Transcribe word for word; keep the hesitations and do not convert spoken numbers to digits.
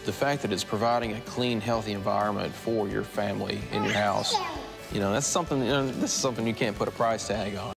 The fact that it's providing a clean, healthy environment for your family in your house, you know, that's something, you know, this is something you can't put a price tag on.